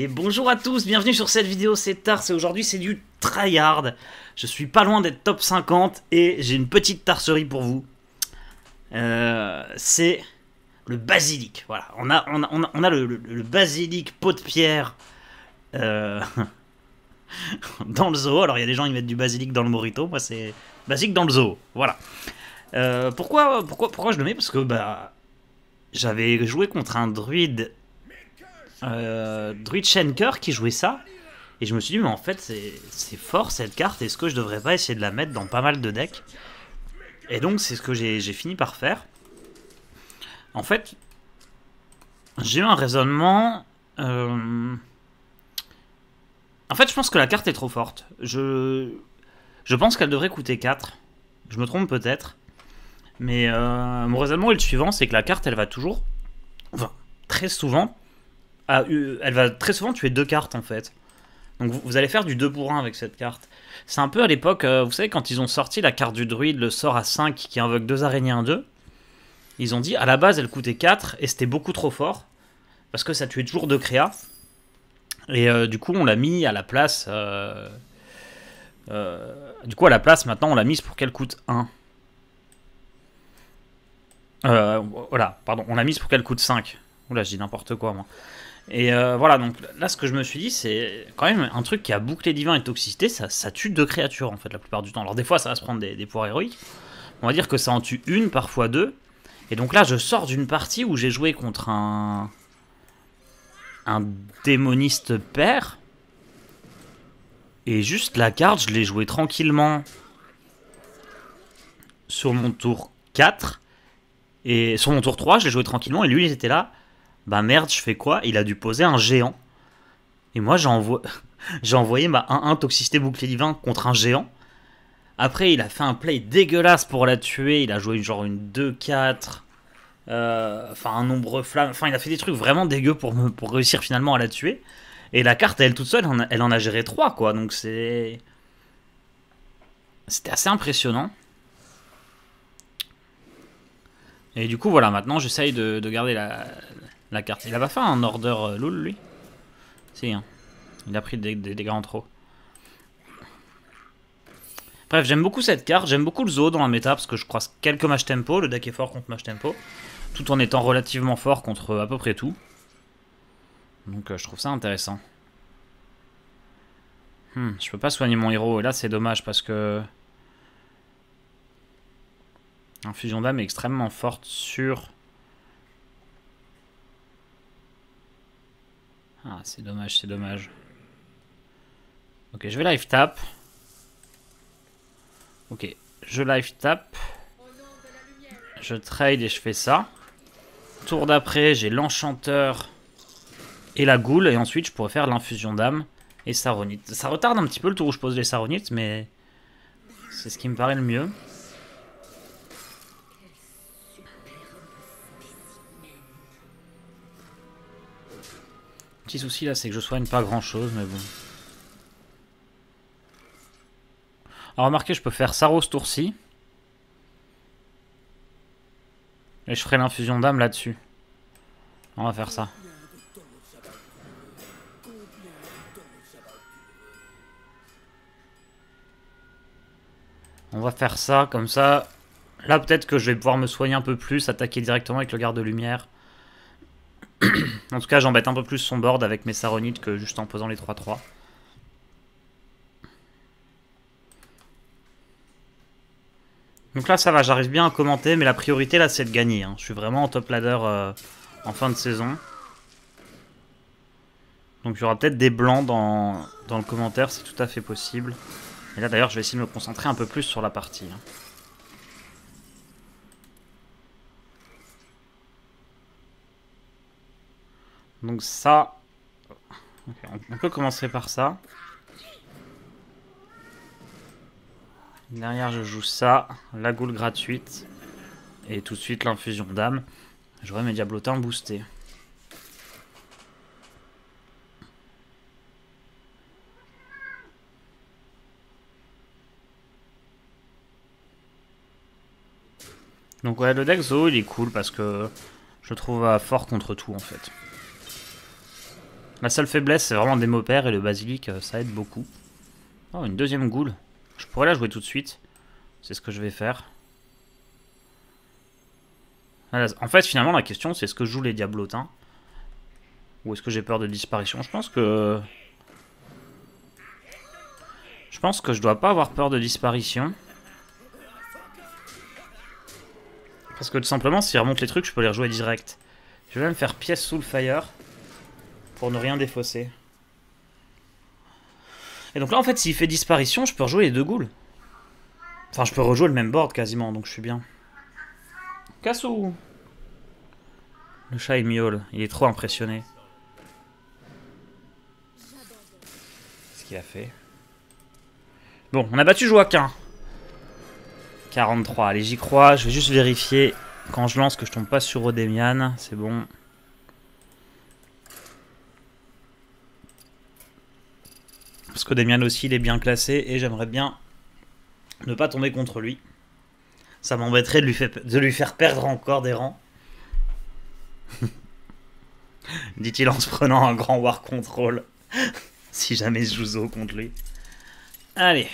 Et bonjour à tous, bienvenue sur cette vidéo, c'est Tars et aujourd'hui c'est du tryhard. Je suis pas loin d'être top 50 et j'ai une petite tarserie pour vous. C'est le basilic, voilà. On a le basilic pot de pierre dans le zoo. Alors il y a des gens qui mettent du basilic dans le mojito, moi c'est basilic dans le zoo, voilà. Pourquoi je le mets? Parce que bah j'avais joué contre un druide Shenker qui jouait ça et je me suis dit mais en fait c'est fort cette carte, est-ce que je devrais pas essayer de la mettre dans pas mal de decks? Et donc c'est ce que j'ai fini par faire. En fait j'ai eu un raisonnement, en fait je pense que la carte est trop forte, je pense qu'elle devrait coûter 4, je me trompe peut-être, mais mon raisonnement est le suivant, c'est que la carte elle va toujours, enfin très souvent, elle va très souvent tuer 2 cartes en fait. Donc vous allez faire du 2 pour 1 avec cette carte. C'est un peu à l'époque, vous savez, quand ils ont sorti la carte du druide, le sort à 5 qui invoque 2 araignées 1-2. Ils ont dit à la base elle coûtait 4 et c'était beaucoup trop fort. Parce que ça tuait toujours 2 créas. Et du coup on l'a mis à la place. Du coup à la place maintenant on l'a mise pour qu'elle coûte 1. Voilà, pardon, on l'a mise pour qu'elle coûte 5. Oula, je dis n'importe quoi moi. Et voilà, donc là ce que je me suis dit, c'est quand même un truc qui a bouclé divin et toxicité, ça tue 2 créatures en fait la plupart du temps. Alors des fois ça va se prendre des pouvoirs héroïques, on va dire que ça en tue une, parfois 2. Et donc là je sors d'une partie où j'ai joué contre un démoniste père. Et juste la carte, je l'ai joué tranquillement sur mon tour 4. Et sur mon tour 3, je l'ai joué tranquillement et lui il était là. Bah merde, je fais quoi? Il a dû poser un géant. Et moi j'ai envoyé ma 1-1 toxicité bouclier divin contre un géant. Après il a fait un play dégueulasse pour la tuer. Il a joué genre une 2-4. Enfin un nombre flamme. Enfin il a fait des trucs vraiment dégueux pour réussir finalement à la tuer. Et la carte elle toute seule, elle en a géré 3 quoi. Donc c'était assez impressionnant. Et du coup voilà, maintenant j'essaye de garder la carte. Il a pas fait un order LOL lui? Si, hein. Il a pris des dégâts en trop. Bref, j'aime beaucoup cette carte, j'aime beaucoup le zoo dans la méta parce que je croise quelques match tempo, le deck est fort contre match tempo, tout en étant relativement fort contre à peu près tout. Donc je trouve ça intéressant. Je peux pas soigner mon héros et là c'est dommage parce que Infusion d'âme est extrêmement forte sur... Ah, c'est dommage, c'est dommage. Ok, je vais live tap. Ok, je live tap. Je trade et je fais ça. Tour d'après, j'ai l'enchanteur et la goule. Et ensuite, je pourrais faire l'infusion d'âme et saronite. Ça retarde un petit peu le tour où je pose les saronites, mais c'est ce qui me paraît le mieux. Petit souci là, c'est que je soigne pas grand chose, mais bon. Alors remarquez, je peux faire Saros tour-ci. Et je ferai l'infusion d'âme là-dessus. On va faire ça. On va faire ça, comme ça. Là peut-être que je vais pouvoir me soigner un peu plus, attaquer directement avec le garde de lumière. En tout cas, j'embête un peu plus son board avec mes saronites que juste en posant les 3-3. Donc là, ça va, j'arrive bien à commenter, mais la priorité là, c'est de gagner. Hein. Je suis vraiment en top ladder en fin de saison. Donc il y aura peut-être des blancs dans le commentaire, c'est tout à fait possible. Et là d'ailleurs, je vais essayer de me concentrer un peu plus sur la partie. Hein. Donc ça... Okay, on peut commencer par ça. Derrière, je joue ça, la goule gratuite. Et tout de suite, l'infusion d'âme. J'aurai mes diablotins boostés. Donc ouais, le deck Zoo, il est cool parce que je le trouve fort contre tout en fait. La seule faiblesse, c'est vraiment Démopère et le basilic, ça aide beaucoup. Oh, une deuxième goule. Je pourrais la jouer tout de suite. C'est ce que je vais faire. En fait, finalement, la question, c'est est-ce que je joue les diablotins ou est-ce que j'ai peur de disparition? Je pense que... je dois pas avoir peur de disparition. Parce que tout simplement, s'il remonte les trucs, je peux les rejouer direct. Je vais même faire pièce sous le fire pour ne rien défausser. Et donc là, en fait, s'il fait disparition, je peux rejouer les deux ghouls. Enfin, je peux rejouer le même board quasiment, donc je suis bien. Cassou! Le chat il miaule, il est trop impressionné. Qu'est-ce qu'il a fait? Bon, on a battu Joaquin. 43, allez j'y crois, je vais juste vérifier quand je lance que je tombe pas sur Odemian, c'est bon. Parce qu'Odemian aussi il est bien classé et j'aimerais bien ne pas tomber contre lui. Ça m'embêterait de lui faire perdre encore des rangs. Dit-il en se prenant un grand war control. Si jamais je joue Zo contre lui. Allez.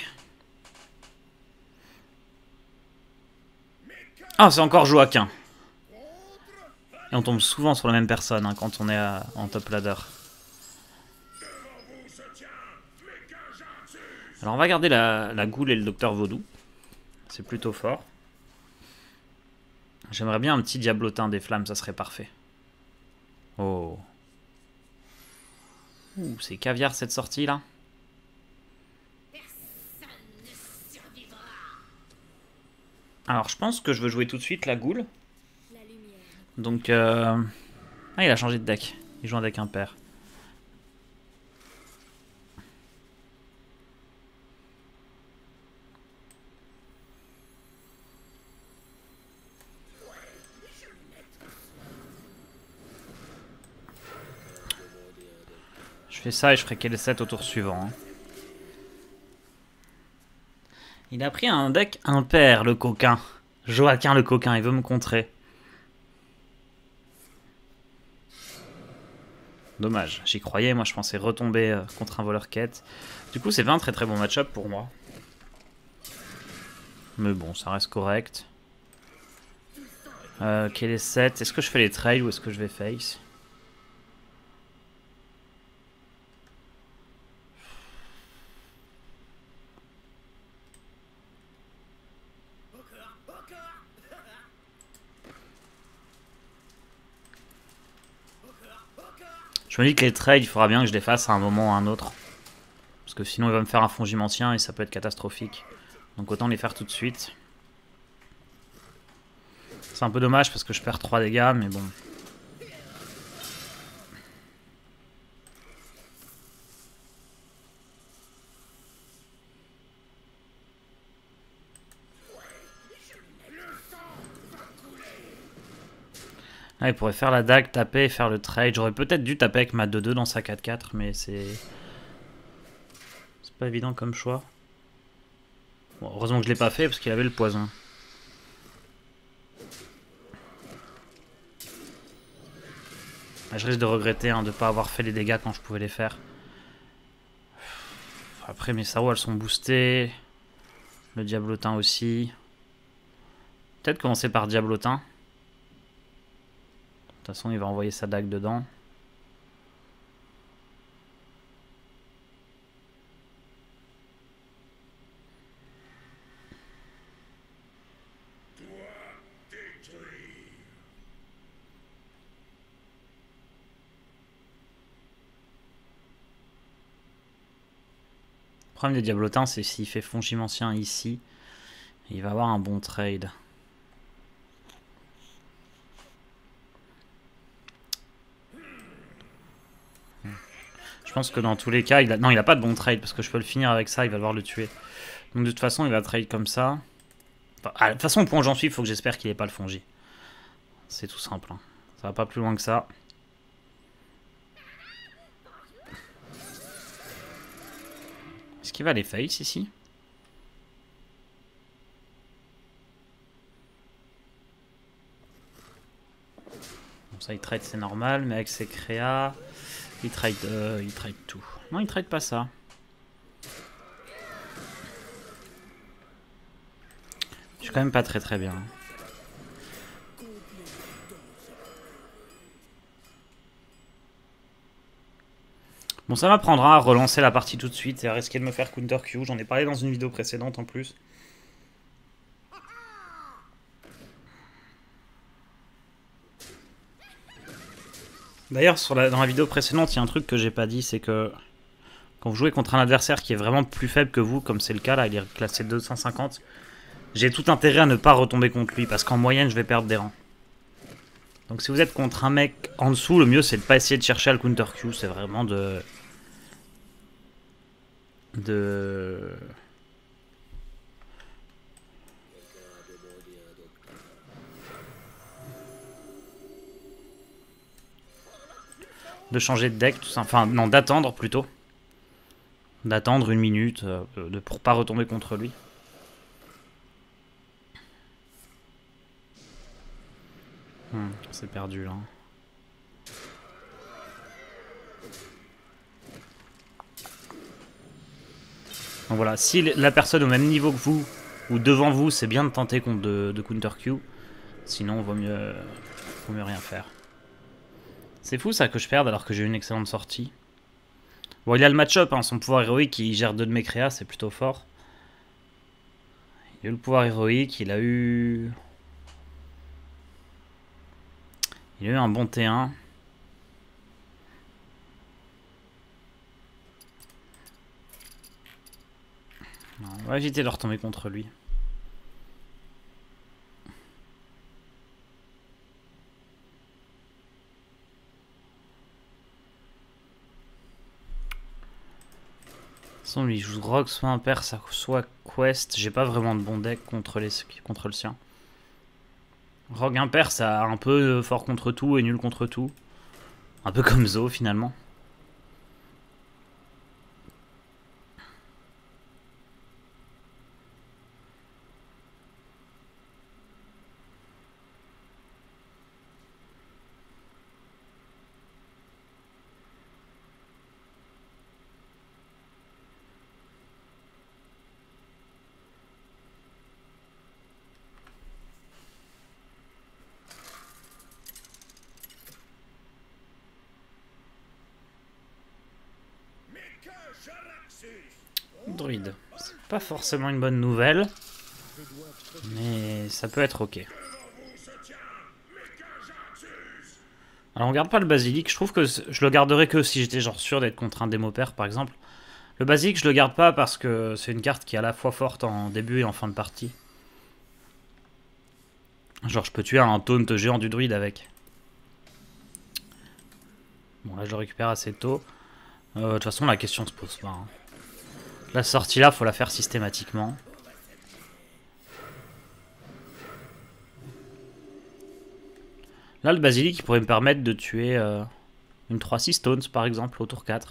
Ah, c'est encore Joaquin. Et on tombe souvent sur la même personne hein, quand on est en top ladder. Alors on va garder la goule et le docteur Vaudou. C'est plutôt fort. J'aimerais bien un petit diablotin des flammes, ça serait parfait. Oh. Ouh, c'est caviar cette sortie là. Alors je pense que je veux jouer tout de suite la goule. Donc ah, il a changé de deck. Il joue un deck impair. Je fais ça et je ferai quel 7 au tour suivant. Hein. Il a pris un deck impair, le coquin. Joaquin le coquin, il veut me contrer. Dommage, j'y croyais, moi je pensais retomber contre un voleur quête. Du coup c'est pas un très bon match-up pour moi. Mais bon, ça reste correct. Quel est 7? Est-ce que je fais les trails ou est-ce que je vais face? Je me dis que les trades, il faudra bien que je les fasse à un moment ou à un autre. Parce que sinon il va me faire un fongimentien et ça peut être catastrophique. Donc autant les faire tout de suite. C'est un peu dommage parce que je perds 3 dégâts, mais bon. Ah, il pourrait faire la dague, taper et faire le trade. J'aurais peut-être dû taper avec ma 2-2 dans sa 4-4, mais c'est pas évident comme choix. Bon, heureusement que je l'ai pas fait parce qu'il avait le poison. Je risque de regretter hein, de ne pas avoir fait les dégâts quand je pouvais les faire. Après mes Sao elles sont boostées. Le Diablotin aussi. Peut-être commencer par Diablotin. De toute façon il va envoyer sa dague dedans. Le problème des Diablotins, c'est s'il fait Fongimentien ici, il va avoir un bon trade. Je pense que dans tous les cas, non, il a pas de bon trade parce que je peux le finir avec ça, il va devoir le tuer. Donc de toute façon, il va trade comme ça. Enfin, de toute façon, au point où j'en suis, il faut que j'espère qu'il n'ait pas le Fongi. C'est tout simple. Hein. Ça va pas plus loin que ça. Est-ce qu'il va les face ici? Bon, ça il trade c'est normal, mais avec ses créas... Il trade tout. Non, il trade pas ça. Je suis quand même pas très bien. Bon, ça m'apprendra à relancer la partie tout de suite et à risquer de me faire counter Q. J'en ai parlé dans une vidéo précédente en plus. D'ailleurs, dans la vidéo précédente, il y a un truc que j'ai pas dit, c'est que quand vous jouez contre un adversaire qui est vraiment plus faible que vous, comme c'est le cas là, il est classé 250, j'ai tout intérêt à ne pas retomber contre lui, parce qu'en moyenne, je vais perdre des rangs. Donc si vous êtes contre un mec en dessous, le mieux c'est de pas essayer de chercher à le counter Q, c'est vraiment de changer de deck, tout ça. Enfin non, d'attendre plutôt. D'attendre une minute pour pas retomber contre lui. C'est perdu là. Donc voilà, si la personne au même niveau que vous ou devant vous, c'est bien de tenter contre de counter Q. Sinon, vaut mieux rien faire. C'est fou ça que je perde alors que j'ai eu une excellente sortie. Bon, il a le match-up, hein, son pouvoir héroïque, il gère 2 de mes créas, c'est plutôt fort. Il a eu le pouvoir héroïque, il a eu un bon T1. Non, on va éviter de retomber contre lui. Son lui joue Rogue, soit Impair, soit Quest. J'ai pas vraiment de bon deck contre le sien. Rogue Impair, ça a un peu fort contre tout et nul contre tout. Un peu comme Zo finalement. Druide. C'est pas forcément une bonne nouvelle. Mais ça peut être ok. Alors on garde pas le basilic. Je trouve que je le garderais que si j'étais genre sûr d'être contre un démo-père par exemple. Le basilic je le garde pas parce que c'est une carte qui est à la fois forte en début et en fin de partie. Genre je peux tuer un taunt géant du druide avec. Bon là je le récupère assez tôt. De toute façon la question se pose pas. Hein. La sortie là faut la faire systématiquement. Là le basilic il pourrait me permettre de tuer une 3-6 taunts par exemple au tour 4.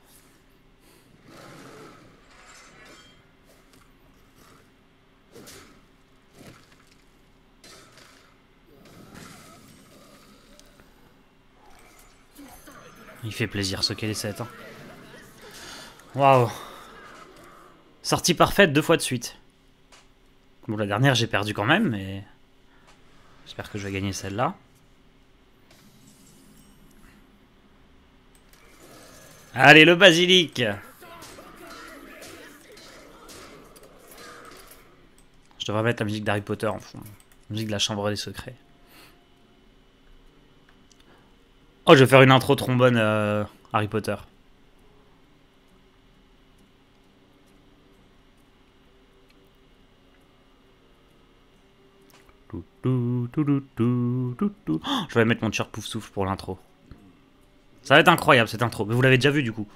Il fait plaisir ce qu'elle est cette. Hein. Waouh. Sortie parfaite 2 fois de suite. Bon, la dernière j'ai perdu quand même, mais j'espère que je vais gagner celle-là. Allez, le basilic. Je devrais mettre la musique d'Harry Potter en fond. La musique de la chambre des secrets. Oh, je vais faire une intro trombone Harry Potter. Oh, je vais mettre mon tir pouf souffle pour l'intro. Ça va être incroyable cette intro, mais vous l'avez déjà vu du coup.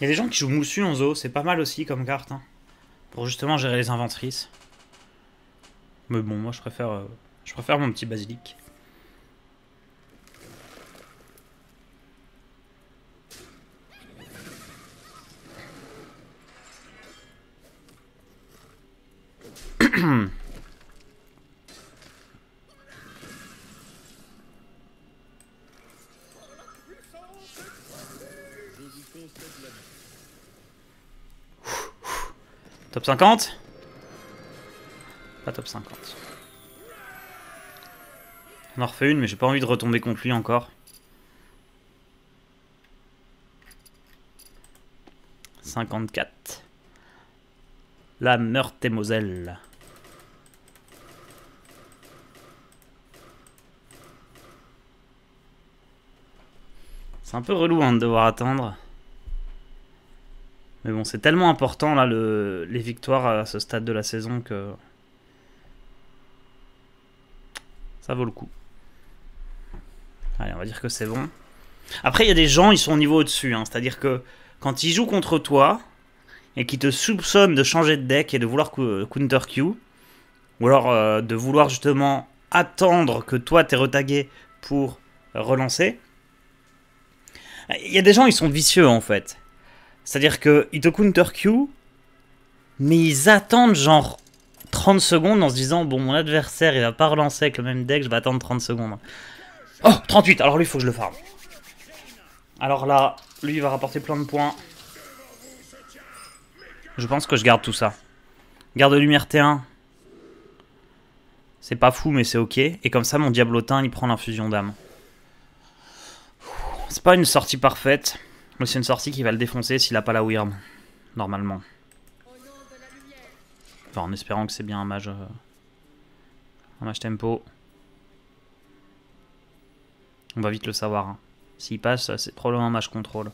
Il y a des gens qui jouent Moussu en Zo, c'est pas mal aussi comme carte. Hein, pour justement gérer les inventrices. Mais bon, moi je préfère mon petit basilic. Top 50? Pas top 50. On en refait une, mais j'ai pas envie de retomber contre lui encore. 54. La Meurthe-et-Moselle. C'est un peu relou hein, de devoir attendre. Mais bon, c'est tellement important là les victoires à ce stade de la saison que ça vaut le coup. Allez, on va dire que c'est bon. Après, il y a des gens, ils sont au niveau au-dessus. Hein, c'est-à-dire que quand ils jouent contre toi et qu'ils te soupçonnent de changer de deck et de vouloir counter Q, ou alors de vouloir justement attendre que toi t'es retagué pour relancer, il y a des gens, ils sont vicieux en fait. C'est-à-dire qu'ils te counter Q, mais ils attendent genre 30 secondes en se disant bon, mon adversaire il va pas relancer avec le même deck, je vais attendre 30 secondes. Oh, 38, alors lui il faut que je le farme. Alors là, lui il va rapporter plein de points. Je pense que je garde tout ça. Garde de lumière T1. C'est pas fou mais c'est ok. Et comme ça mon diablotin il prend l'infusion d'âme. C'est pas une sortie parfaite. Mais c'est une sortie qui va le défoncer s'il a pas la Wyrm. Normalement. Enfin, en espérant que c'est bien un mage tempo. On va vite le savoir. Hein. S'il passe, c'est probablement un mage contrôle.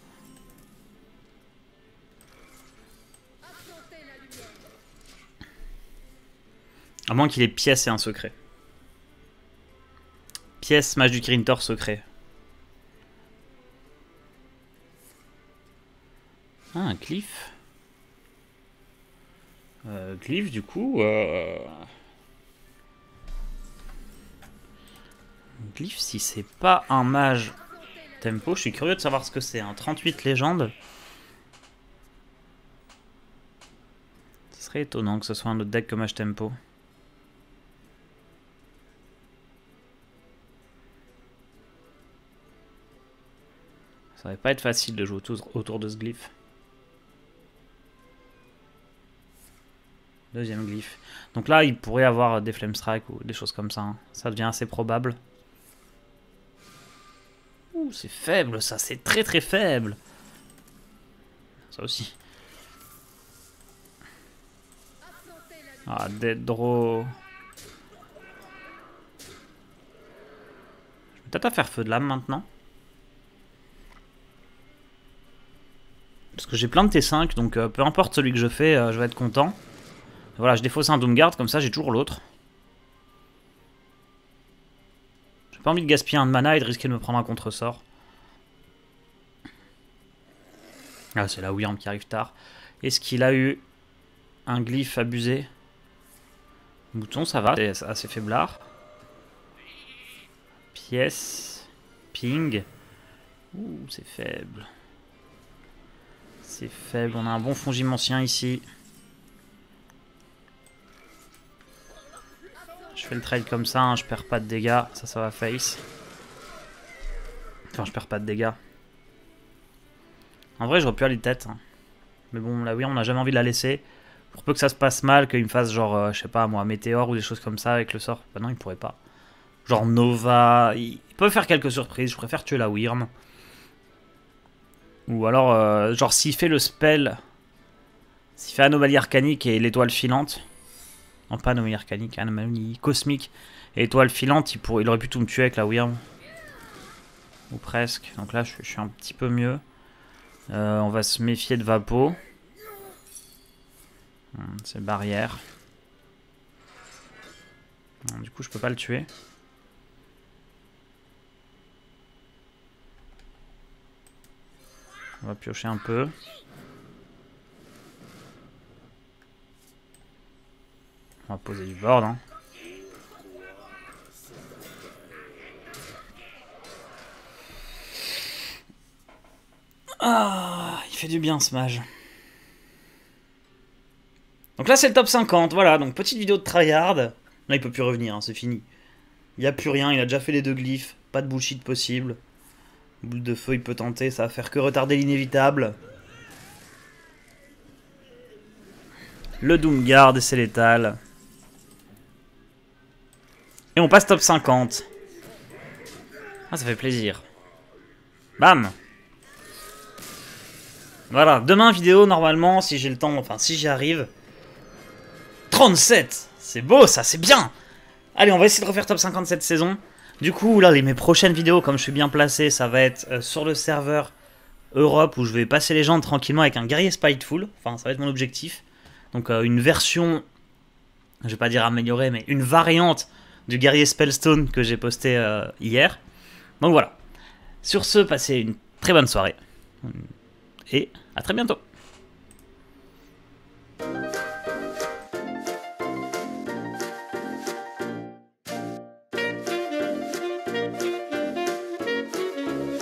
À moins qu'il ait pièce et un secret. Pièce, mage du Kirin Tor, secret. Ah, un glyphe. Glyphe, du coup... Glyphe, si c'est pas un mage tempo, je suis curieux de savoir ce que c'est. Un 38 légende. Ce serait étonnant que ce soit un autre deck que mage tempo. Ça va pas être facile de jouer autour de ce glyphe. Deuxième glyphe. Donc là, il pourrait avoir des Flame Strike ou des choses comme ça. Hein. Ça devient assez probable. Ouh, c'est faible ça, c'est très très faible. Ça aussi. Ah, Dead Draw. Je vais peut-être à faire feu de l'âme maintenant. Parce que j'ai plein de T5, donc peu importe celui que je fais, je vais être content. Voilà, je défausse un Doomguard, comme ça j'ai toujours l'autre. J'ai pas envie de gaspiller un de mana et de risquer de me prendre un contresort. Ah, c'est la Wyrm qui arrive tard. Est-ce qu'il a eu un glyphe abusé? Mouton, ça va, c'est assez faiblard. Pièce. Ping. Ouh, c'est faible. C'est faible, on a un bon fongimancien ici. Je fais le trade comme ça, hein, je perds pas de dégâts, ça va face. Enfin, je perds pas de dégâts. En vrai, j'aurais pu aller tête. Hein. Mais bon, là, oui, on n'a jamais envie de la laisser. Pour peu que ça se passe mal, qu'il me fasse genre, je sais pas moi, météore ou des choses comme ça avec le sort. Bah non, il pourrait pas. Genre Nova, il peut faire quelques surprises, je préfère tuer la Wyrm. Ou alors, genre s'il fait le spell, s'il fait Anomalie Arcanique et l'étoile filante. Non, pas Anomalie Arcanique, Anomalie Cosmique et étoile filante, il aurait pu tout me tuer avec la Wyrm. Ou presque. Donc là, je suis un petit peu mieux. On va se méfier de Vapo. C'est barrière. Du coup, je peux pas le tuer. On va piocher un peu. On va poser du board. Hein. Ah, il fait du bien ce mage. Donc là c'est le top 50, voilà, donc petite vidéo de tryhard. Là il peut plus revenir, hein, c'est fini. Il n'y a plus rien, il a déjà fait les 2 glyphes, pas de bullshit possible. Boule de feu il peut tenter, ça va faire que retarder l'inévitable. Le Doomguard, c'est létal. Et on passe top 50. Ah, ça fait plaisir. Bam. Voilà, demain vidéo normalement, si j'ai le temps, enfin si j'y arrive. 37. C'est beau ça, c'est bien. Allez, on va essayer de refaire top 50 cette saison. Du coup, là, mes prochaines vidéos, comme je suis bien placé, ça va être sur le serveur Europe, où je vais passer les gens tranquillement avec un guerrier Spiteful. Enfin, ça va être mon objectif. Donc une version, je vais pas dire améliorée, mais une variante du guerrier Spellstone que j'ai posté hier. Donc voilà. Sur ce, passez une très bonne soirée. Et à très bientôt.